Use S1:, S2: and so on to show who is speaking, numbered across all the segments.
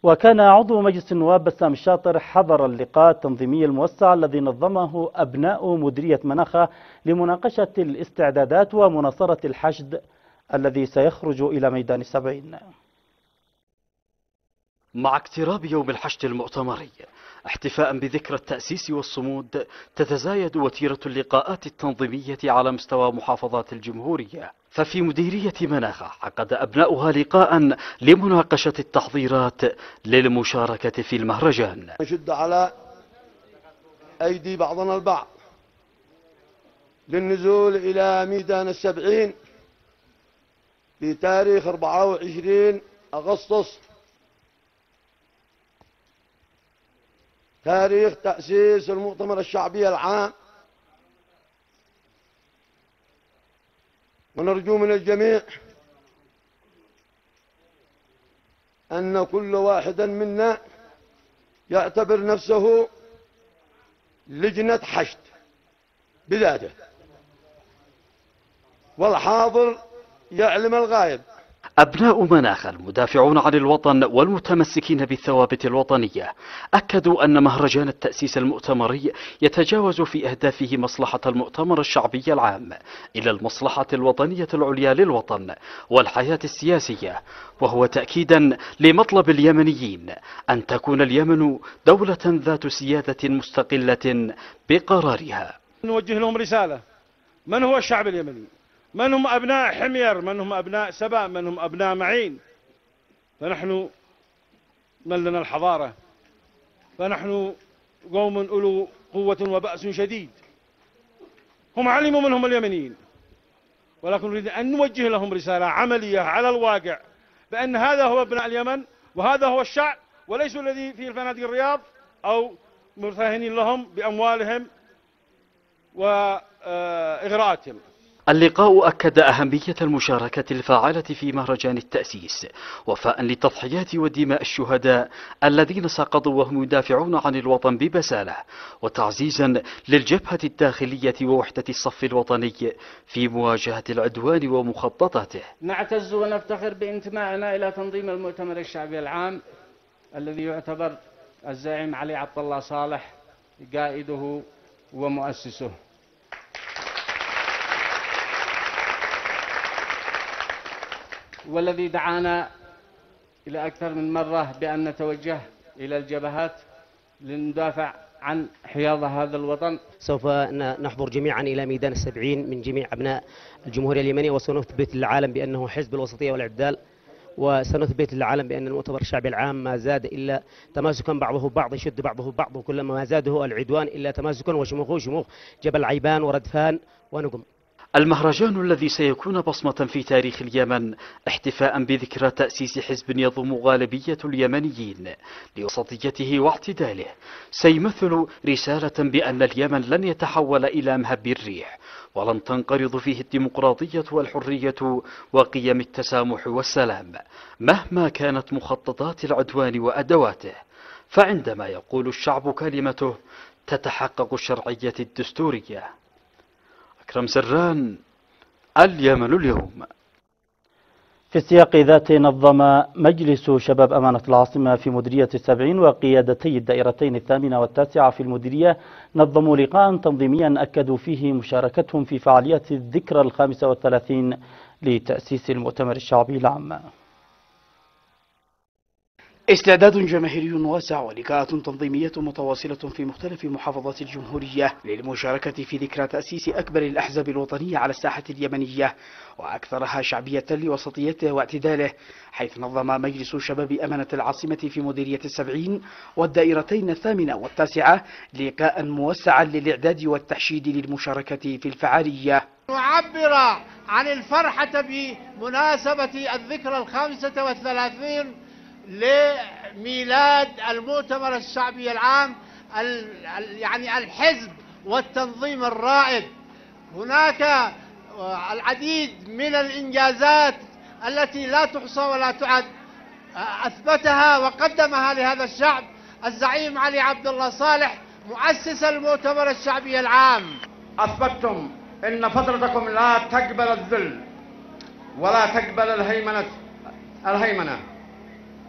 S1: وكان عضو مجلس النواب بسام الشاطر حضر اللقاء التنظيمي الموسع الذي نظمه أبناء مديرية مناخة لمناقشة الاستعدادات ومناصرة الحشد الذي سيخرج إلى ميدان السبعين.
S2: مع اقتراب يوم الحشد المؤتمري احتفاء بذكرى التأسيس والصمود، تتزايد وتيرة اللقاءات التنظيمية على مستوى محافظات الجمهورية. ففي مديرية مناخة عقد أبناؤها لقاء لمناقشة التحضيرات للمشاركة في المهرجان.
S3: نشد على أيدي بعضنا البعض للنزول إلى ميدان السبعين في تاريخ 24 أغسطس، تاريخ تأسيس المؤتمر الشعبي العام. ونرجو من الجميع أن كل واحد منا يعتبر نفسه لجنة حشد بذاته، والحاضر يعلم الغائب.
S2: أبناء مناخ المدافعون عن الوطن والمتمسكين بالثوابت الوطنية أكدوا أن مهرجان التأسيس المؤتمري يتجاوز في أهدافه مصلحة المؤتمر الشعبي العام إلى المصلحة الوطنية العليا للوطن والحياة السياسية، وهو تأكيدا لمطلب اليمنيين أن تكون اليمن دولة ذات سيادة مستقلة بقرارها.
S4: نوجه لهم رسالة: من هو الشعب اليمني؟ من هم أبناء حمير؟ من هم أبناء سبا؟ من هم أبناء معين؟ فنحن من لنا الحضارة، فنحن قوم أولو قوة وبأس شديد. هم علموا من هم اليمنيين، ولكن نريد أن نوجه لهم رسالة عملية على الواقع بأن هذا هو ابناء اليمن وهذا هو الشعب، وليسوا الذي في فنادق الرياض أو مرتهنين لهم بأموالهم وإغراءاتهم.
S2: اللقاء أكد أهمية المشاركة الفاعلة في مهرجان التأسيس وفاء للتضحيات ودماء الشهداء الذين سقطوا وهم يدافعون عن الوطن ببسالة، وتعزيزا للجبهة الداخلية ووحدة الصف الوطني في مواجهة العدوان ومخططاته.
S5: نعتز ونفتخر بانتمائنا إلى تنظيم المؤتمر الشعبي العام الذي يعتبر الزعيم علي عبد الله صالح قائده ومؤسسه. والذي دعانا إلى أكثر من مرة بأن نتوجه إلى الجبهات لندافع عن حياض هذا الوطن.
S6: سوف نحضر جميعا إلى ميدان السبعين من جميع أبناء الجمهورية اليمنية، وسنثبت للعالم بأنه حزب الوسطية والإعتدال، وسنثبت للعالم بأن المؤتمر الشعبي العام ما زاد إلا تماسكا، بعضه بعض يشد بعضه بعض، وكلما ما زاده العدوان إلا تماسكا وشموخه شموخ جبل عيبان وردفان ونقم.
S2: المهرجان الذي سيكون بصمة في تاريخ اليمن احتفاء بذكرى تأسيس حزب يضم غالبية اليمنيين لوسطيته واعتداله سيمثل رسالة بأن اليمن لن يتحول إلى مهب الريح، ولن تنقرض فيه الديمقراطية والحرية وقيم التسامح والسلام مهما كانت مخططات العدوان وأدواته. فعندما يقول الشعب كلمته تتحقق الشرعية الدستورية. أكرم سران، اليمن اليوم.
S1: في السياق ذاته نظم مجلس شباب أمانة العاصمة في مديرية السبعين وقيادتي الدائرتين الثامنة والتاسعة في المديرية نظموا لقاء تنظيميا أكدوا فيه مشاركتهم في فعالية الذكرى 35 لتأسيس المؤتمر الشعبي العام.
S7: استعداد جماهيري واسع ولقاءات تنظيمية متواصلة في مختلف محافظات الجمهورية للمشاركة في ذكرى تأسيس أكبر الأحزاب الوطنية على الساحة اليمنية وأكثرها شعبية لوسطيته واعتداله، حيث نظم مجلس شباب أمانة العاصمة في مديرية السبعين والدائرتين الثامنة والتاسعة لقاء موسعا للإعداد والتحشيد للمشاركة في الفعالية.
S8: نعبر عن الفرحة بمناسبة الذكرى 35 لميلاد المؤتمر الشعبي العام، يعني الحزب والتنظيم الرائد. هناك العديد من الإنجازات التي لا تحصى ولا تعد أثبتها وقدمها لهذا الشعب الزعيم علي عبد الله صالح مؤسس المؤتمر الشعبي العام.
S9: أثبتتم أن فترتكم لا تقبل الذل ولا تقبل الهيمنة،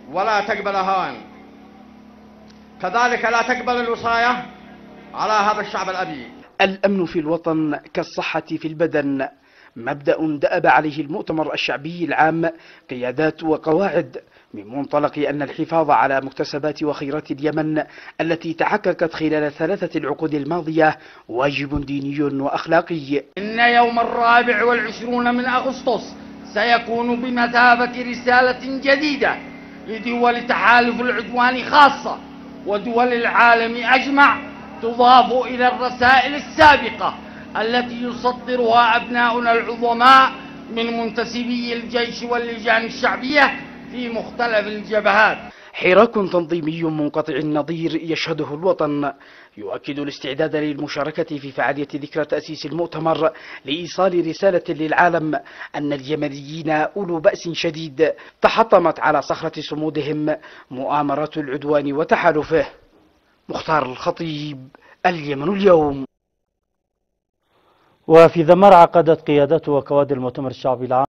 S9: ولا تقبل هوان، كذلك لا تقبل الوصاية على هذا الشعب الأبي.
S7: الأمن في الوطن كالصحة في البدن، مبدأ دأب عليه المؤتمر الشعبي العام قيادات وقواعد، من منطلق أن الحفاظ على مكتسبات وخيرات اليمن التي تحققت خلال 3 العقود الماضية واجب ديني وأخلاقي.
S10: إن يوم 24 من أغسطس سيكون بمثابة رسالة جديدة لدول تحالف العدوان خاصة ودول العالم أجمع، تضاف إلى الرسائل السابقة التي يصدرها أبناؤنا العظماء من منتسبي الجيش واللجان الشعبية في مختلف الجبهات.
S7: حراك تنظيمي منقطع النظير يشهده الوطن يؤكد الاستعداد للمشاركة في فعالية ذكرى تأسيس المؤتمر لإيصال رسالة للعالم أن اليمنيين أولو بأس شديد تحطمت على صخرة صمودهم مؤامرات العدوان وتحالفه. مختار الخطيب، اليمن اليوم.
S1: وفي ذمار عقدت قيادات وكوادر المؤتمر الشعبي العام